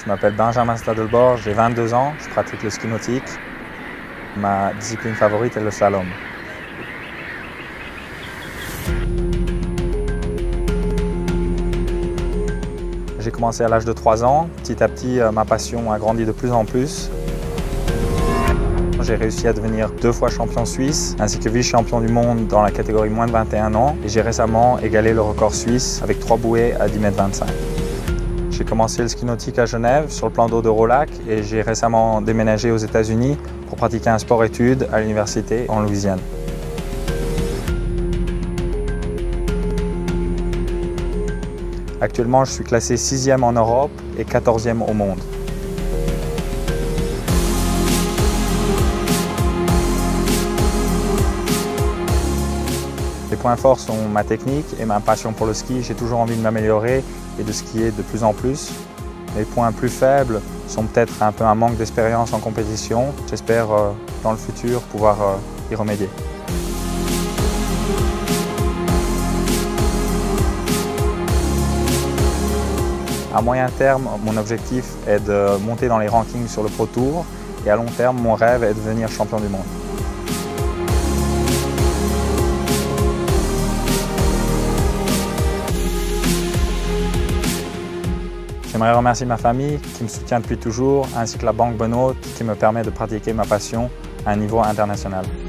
Je m'appelle Benjamin Stadelborg, j'ai 22 ans, je pratique le ski nautique. Ma discipline favorite est le slalom. J'ai commencé à l'âge de 3 ans. Petit à petit, ma passion a grandi de plus en plus. J'ai réussi à devenir 2 fois champion suisse, ainsi que vice-champion du monde dans la catégorie moins de 21 ans. Et j'ai récemment égalé le record suisse avec 3 bouées à 10,25 m. J'ai commencé le ski nautique à Genève, sur le plan d'eau d'Eurolac, et j'ai récemment déménagé aux États-Unis pour pratiquer un sport-études à l'université en Louisiane. Actuellement, je suis classé 6e en Europe et 14e au monde. Les points forts sont ma technique et ma passion pour le ski. J'ai toujours envie de m'améliorer et de skier de plus en plus. Les points plus faibles sont peut-être un peu un manque d'expérience en compétition. J'espère dans le futur pouvoir y remédier. À moyen terme, mon objectif est de monter dans les rankings sur le Pro Tour et à long terme, mon rêve est de devenir champion du monde. J'aimerais remercier ma famille qui me soutient depuis toujours, ainsi que la Banque Benoît qui me permet de pratiquer ma passion à un niveau international.